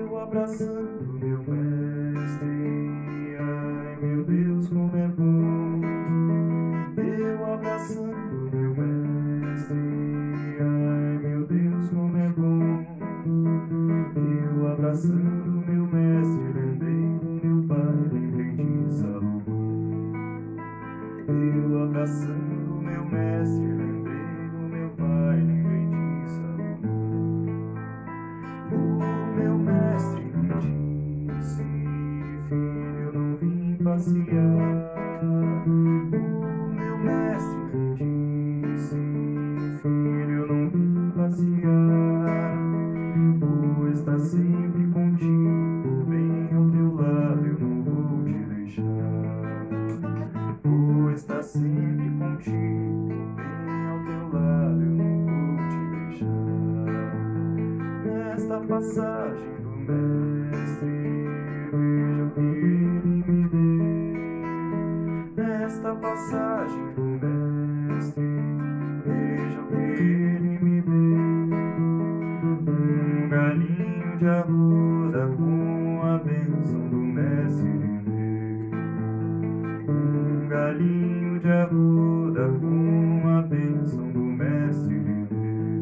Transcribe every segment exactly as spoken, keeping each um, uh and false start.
Eu abraçando meu mestre, ai meu Deus, como é bom. Eu abraçando meu mestre, ai meu Deus, como é bom. Eu abraçando meu mestre, lembrei do meu pai, lembrei de Salomão. Eu abraçando meu mestre, lembrei do meu pai, lembrei de Salomão. O meu mestre me disse: filho, eu não vim passear. O meu mestre me disse: filho, eu não vim passear. Vou estar sempre contigo, bem ao teu lado, eu não vou te deixar. Vou estar sempre contigo, bem ao teu lado, eu não vou te deixar. Nesta passagem do mestre, veja o que ele me deu. Nesta passagem do mestre, veja o que ele me deu. Um galinho de arruda com a bênção do mestre me deu. Um galinho de arruda com a bênção do mestre me deu.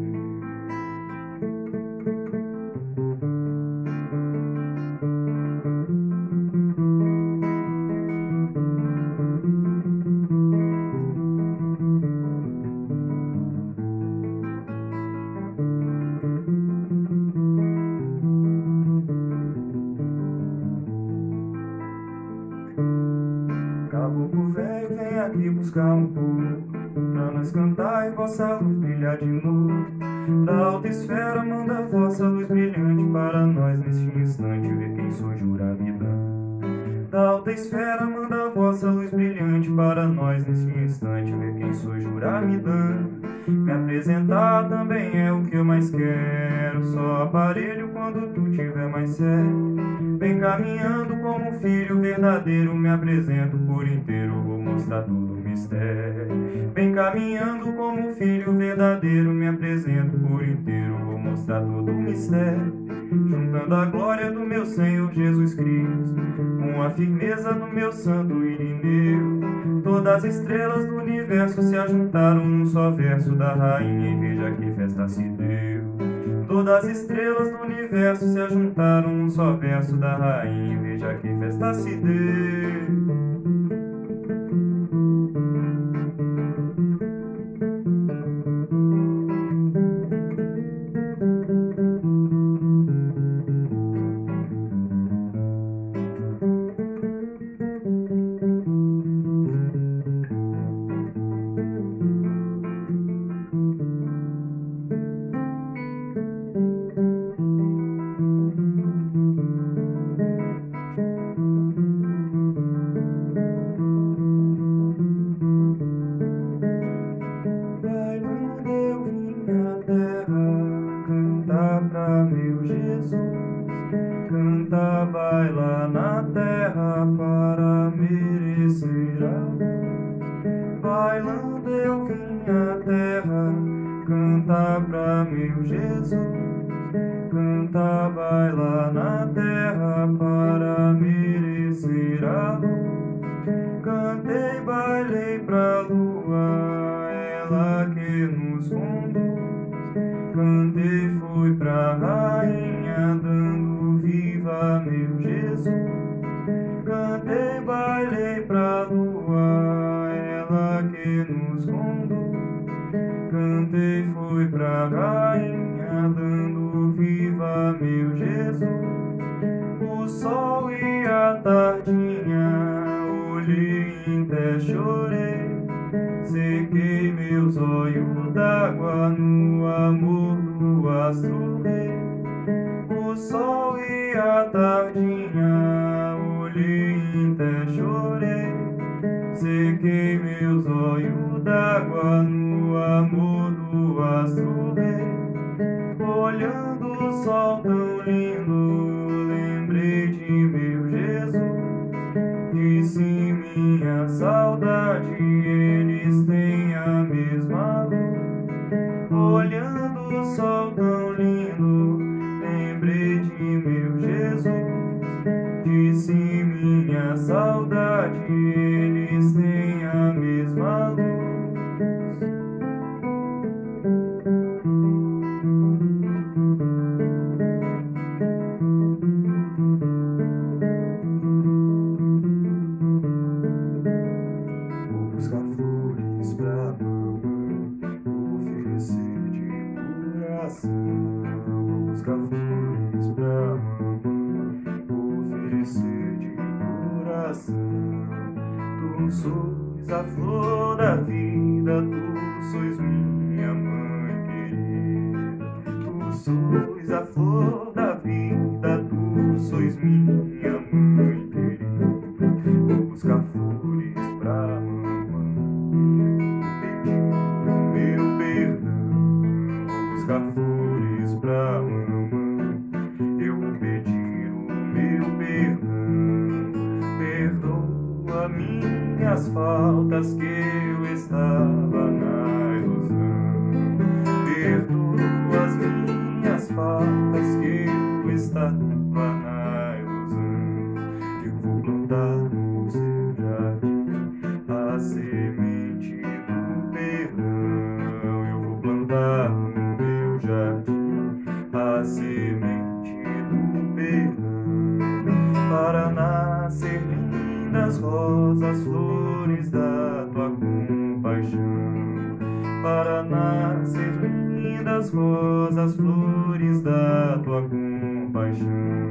Caboclo velho, vem aqui buscar um pouco, pra nós cantar e vossa luz brilhar de novo. Da alta esfera manda vossa luz brilhante para nós neste instante ver quem sou Juramidã. Da alta esfera manda vossa luz brilhante para nós neste instante ver quem sou Juramidã. Me apresentar também é o que eu mais quero, só aparelho quando tu tiver mais sério. Vem caminhando como um filho verdadeiro, me apresento por inteiro, vou mostrar todo o mistério. Vem caminhando como um filho verdadeiro, me apresento por inteiro, vou mostrar todo o mistério. Juntando a glória do meu Senhor Jesus Cristo com a firmeza do meu santo Irineu, todas as estrelas do universo se ajuntaram num só verso da rainha e veja que festa se deu. Todas as estrelas do universo se ajuntaram num só verso da rainha e veja que festa se deu. Pra meu Jesus, canta, baila na terra para merecer a luz. Bailando eu vim à terra, canta pra meu Jesus, canta, baila na terra para merecer a luz. Cantei, bailei pra lua, ela que nos conduz. Cantei, fui pra rainha, dando viva meu Jesus. Cantei, bailei pra lua, ela que nos conduz. Cantei, fui pra rainha, dando viva meu Jesus. O sol e a tardinha, olhei e até chorei. Sequei meus olhos d'água no amor do astro rei. O sol e a tardinha, olhei e até chorei. Sequei meus olhos d'água no amor do astro rei. Olhando o sol tão lindo, lembrei de meu Jesus. Disse minha saudade, eles têm a mesma luz. Olhando o sol tão lindo, lembrei de meu Jesus. eles têm a mesma luz. Vou buscar flores pra mamãe, oferecer de coração. Vou buscar flores pra mamãe, oferecer de coração. Tu sois a flor da vida, tu sois minha mãe querida. Tu sois a flor da vida, tu sois minha mãe querida. Vou buscar flores pra mamãe, pedir o meu perdão. Vou buscar flores pra mamãe, eu vou pedir o meu perdão. Perdoa minhas faltas, que eu estava na ilusão. Perdoa as minhas faltas, que eu estava na ilusão. Eu vou plantar no seu jardim a semente do perdão. Eu vou plantar no meu jardim a semente do perdão, para nascer lindas rosas, flores da tua compaixão. Para nascer lindas rosas, flores da tua compaixão.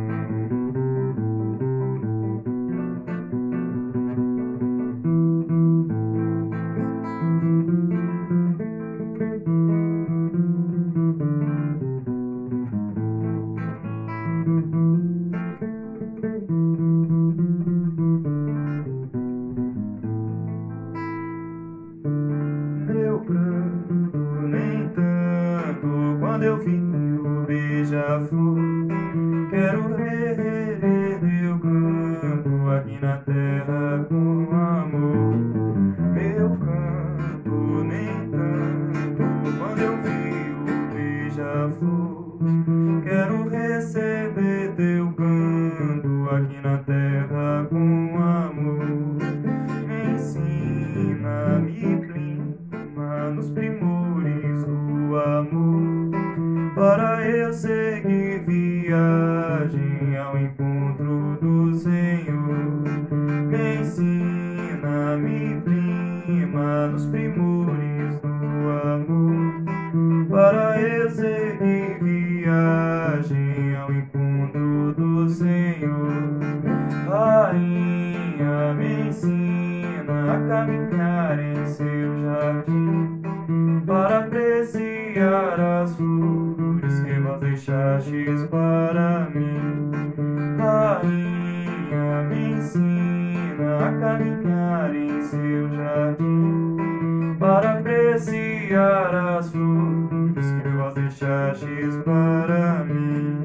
Meu pranto nem tanto quando eu vi o beija-flor. Quero ver teu canto aqui na terra com amor. Meu canto nem tanto quando eu vi o beija-flor. Quero receber teu canto aqui na terra com amor. Me ensina, me prima nos primores do amor, para eu seguir viagem ao encontro do Senhor. Me ensina, me prima nos primores do amor, para eu seguir viagem ao encontro do Senhor. Rainha, me ensina a caminhar em seu jardim, para apreciar as flores que vós deixastes para mim. Rainha, me ensina a caminhar em seu jardim, para apreciar as flores que vós deixastes para mim.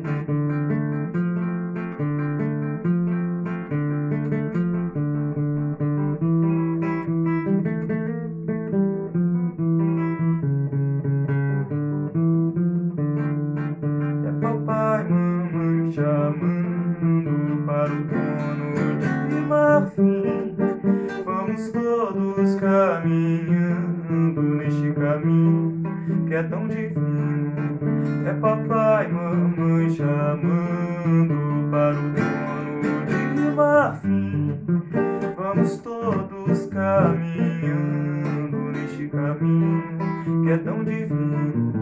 Papai, mamãe chamando para o trono de marfim. Vamos todos caminhando neste caminho que é tão divino. É papai, mamãe chamando para o trono de marfim. Vamos todos caminhando neste caminho que é tão divino.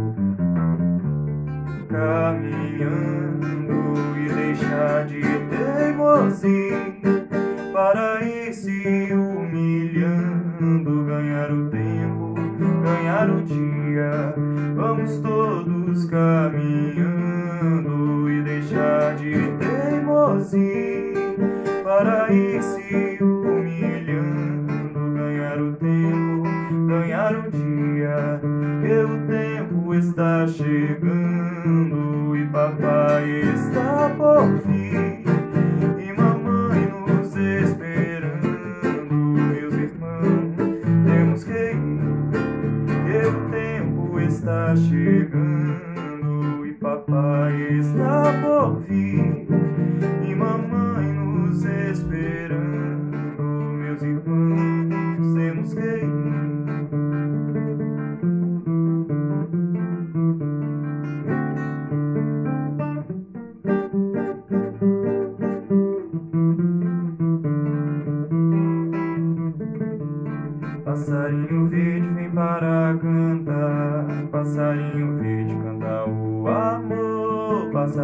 Caminhando e deixar de teimosia, para ir se humilhando, ganhar o tempo, ganhar o dia. Vamos todos caminhando e deixar de teimosia, para ir se humilhando, ganhar o tempo, ganhar o dia. Que o tempo está chegando e papai está por vir, e mamãe nos esperando. Meus irmãos, temos que ir, que o tempo está chegando e papai está por vir, e mamãe nos esperando.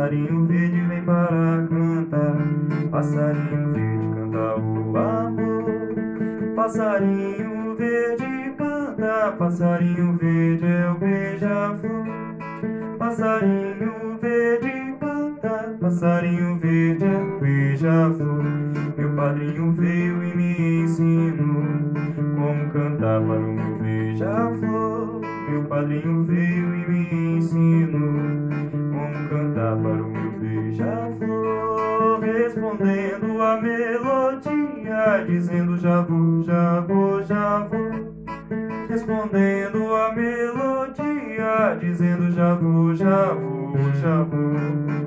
Passarinho verde vem para cantar, passarinho verde canta o amor. Passarinho verde canta, passarinho verde é o beija-flor. Passarinho verde canta, passarinho verde é o beija-flor. Meu padrinho veio e me ensinou como cantar para o meu beija-flor. Meu padrinho veio e me ensinou como cantar para o meu beija-flor. Respondendo a melodia, dizendo já vou, já vou, já vou. Respondendo a melodia, dizendo já vou, já vou, já vou.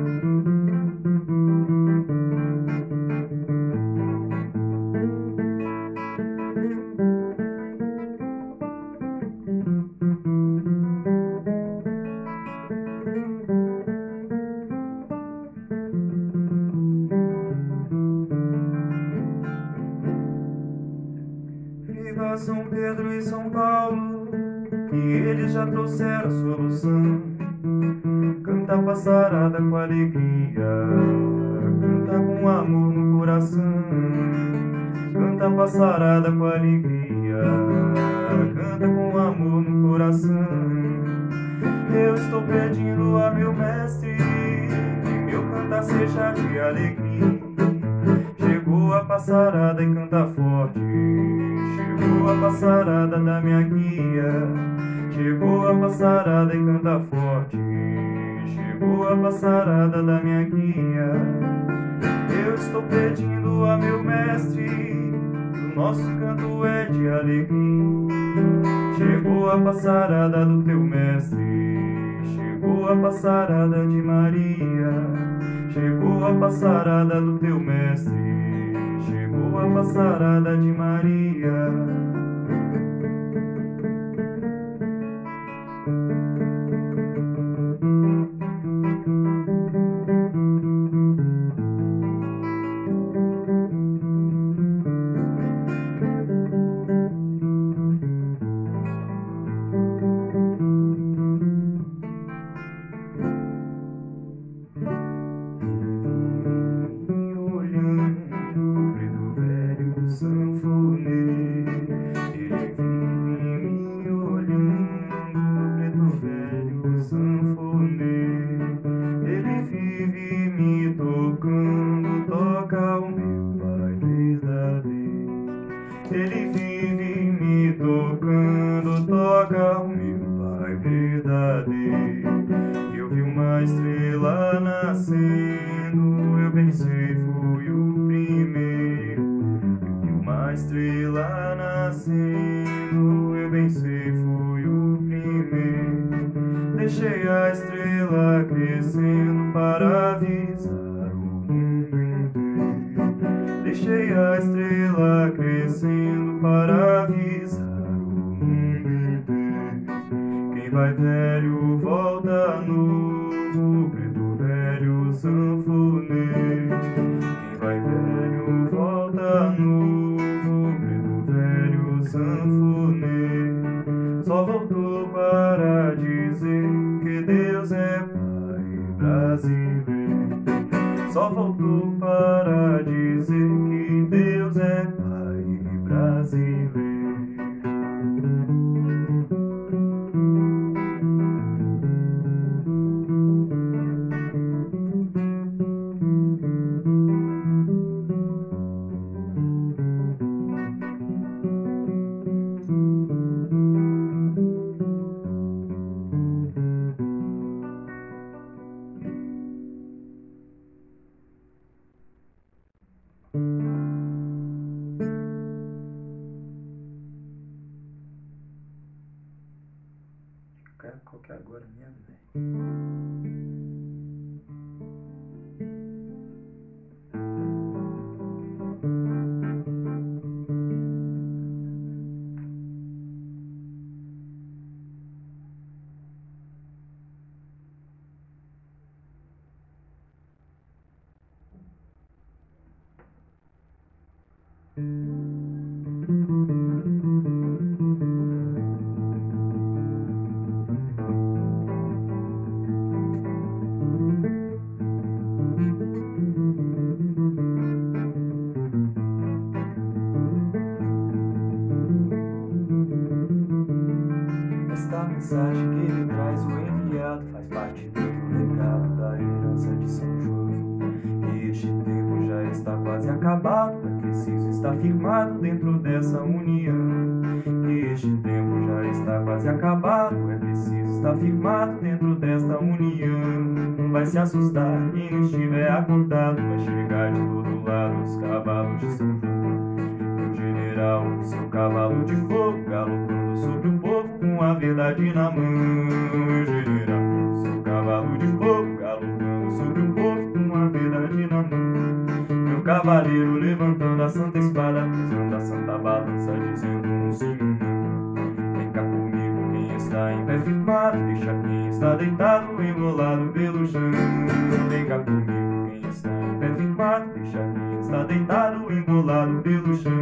Viva São Pedro e São Paulo, que eles já trouxeram a solução. Canta passarada com alegria, canta com amor no coração. Canta passarada com alegria, canta com amor no coração. Eu estou pedindo a meu mestre que meu cantar seja de alegria. Chegou a passarada e canta forte, chegou a passarada da minha guia. Chegou a passarada e canta forte, chegou a passarada da minha guia. Eu estou pedindo a meu mestre que o nosso canto é de alegria. Chegou a passarada do teu mestre, chegou a passarada de Maria. Chegou a passarada do teu mestre, chegou a passarada de Maria. Ele vive me tocando, toca o meu Pai verdadeiro. Eu vi uma estrela nascendo, eu pensei fui o primeiro. Eu vi uma estrela nascendo, eu pensei fui o primeiro. Deixei a estrela crescendo para avisar o mundo inteiro. Deixei a estrela crescendo para avisar o mundo inteiro. Quem vai velho volta novo, preto velho sanfoneiro. Quem vai velho volta novo, preto velho sanfoneiro. Só voltou para dizer que Deus é Pai brasileiro. Só voltou para dizer que Deus é Pai brasileiro. Qual que é agora mesmo, velho? está quase acabado, é preciso estar firmado dentro dessa união. Que este tempo já está quase acabado, é preciso estar firmado dentro desta união. Não vai se assustar quem não estiver acordado, vai chegar de todo lado os cavalos de São João. Meu general, seu cavalo de fogo, galopando sobre o povo com a verdade na mão. Meu general, seu cavalo de fogo, galopando sobre o povo com a verdade na mão. Meu cavaleiro levantando a santa espada, pisando a santa balança, dizendo um sim e um não. Vem cá comigo quem está em pé firmado, deixa quem está deitado, embolado pelo chão. Vem cá comigo quem está em pé firmado, deixa quem está deitado, embolado pelo chão.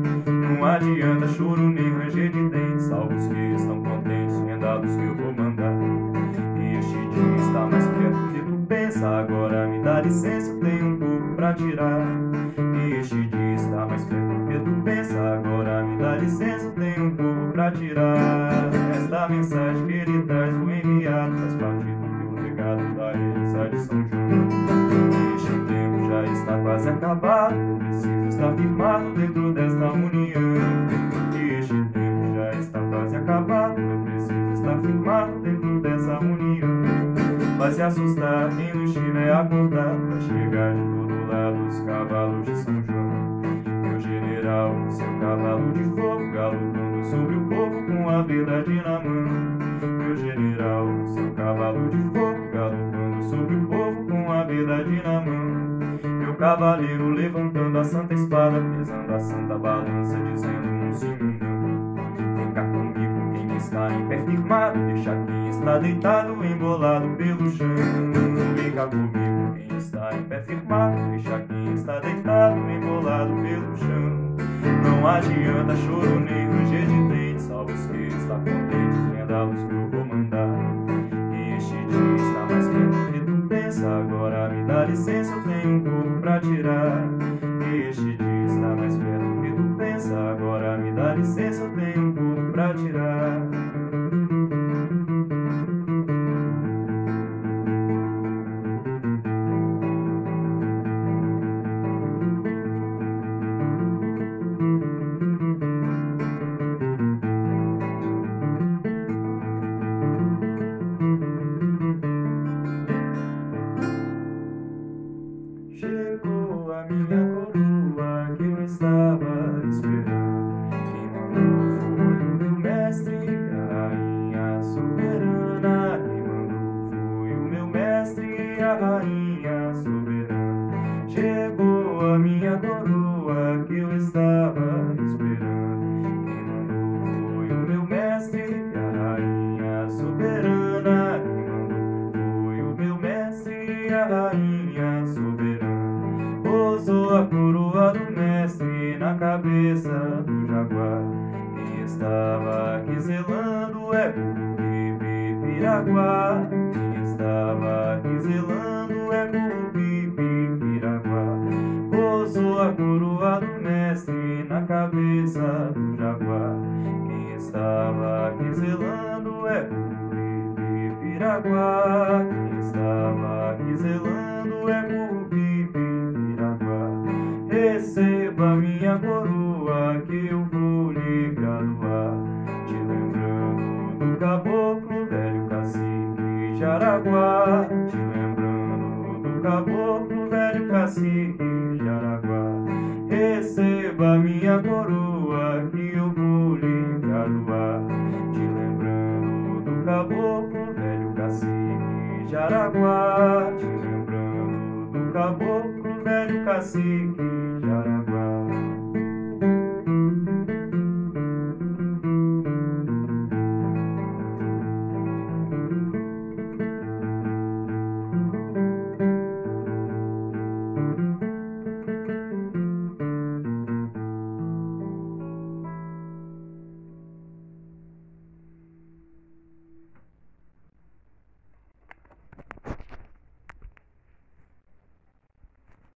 Não adianta choro nem ranger de dentes, salvo os que estão contentes, rendados que eu vou mandar. E este dia está mais perto do que tu pensa, agora me dá licença, eu tenho um pouco pra tirar. E este dia está mais perto do que tu pensa, agora me dá licença, eu tenho um pouco pra tirar. Esta mensagem que ele traz, o enviado, faz parte do teu legado da herança de São João. Este tempo já está quase acabado, eu preciso estar firmado dentro desta união. Este tempo já está quase acabado, eu preciso estar firmado dentro dessa união. Vai se assustar quem não estiver acordado, vai chegar de todo lado os cavalos de São João. Meu general, seu cavalo de fogo, galopando sobre o povo com a verdade na mão. Meu general, seu cavalo de fogo, galopando sobre o povo com a verdade na mão. Meu cavaleiro levantando a santa espada, pesando a santa balança, dizendo um sim e um não. Vem cá comigo quem está em pé firmado, deixa quem está deitado, embolado pelo chão. Vem cá comigo quem está em pé firmado, deixa quem está deitado, embolado pelo chão. Não adianta choro nem ranger de dentes, salvo os que está contentes, vendá-los que eu vou mandar. E este dia está mais perto do que tu pensa, agora me dá licença, eu tenho um pouco pra tirar. E este dia está mais perto do que tu pensa, agora me dá licença, eu tenho um pouco pra tirar. Chegou a minha coroa que eu estava esperando. Quem mandou foi o meu mestre, a rainha soberana. Quem mandou foi o meu mestre, a rainha soberana. Chegou a minha coroa que eu estava esperando. Quem mandou foi o meu mestre, a rainha soberana. Quem mandou foi o meu mestre, a rainha soberana. Pousou a coroa do mestre na cabeça do jaguar. Quem estava aqui zelando é Curupipiraguá. Quem estava aqui zelando é Curupipiraguá. Pousou a coroa do mestre na cabeça do jaguar. Quem estava aqui zelando é Curupipiraguá. Quem estava aqui zelando é Curupipiraguá. Receba minha coroa que eu vou lhe graduar, te lembrando do caboclo velho cacique Jaraguá. Te lembrando do caboclo velho cacique Jaraguá. Receba minha coroa que eu vou lhe graduar, te lembrando do caboclo velho cacique Jaraguá. Te lembrando do caboclo velho cacique